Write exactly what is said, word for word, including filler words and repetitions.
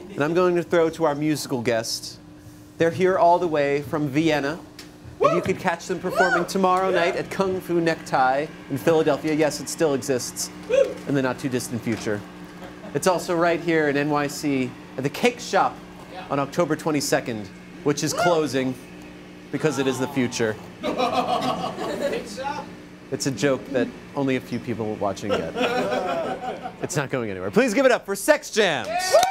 And I'm going to throw to our musical guest. They're here all the way from Vienna. And you could catch them performing tomorrow night at Kung Fu Necktie in Philadelphia. Yes, it still exists in the not too distant future. It's also right here in N Y C at the Cake Shop on October twenty-second, which is closing because it is the future. It's a joke that only a few people watching get. It's not going anywhere. Please give it up for Sex Jams.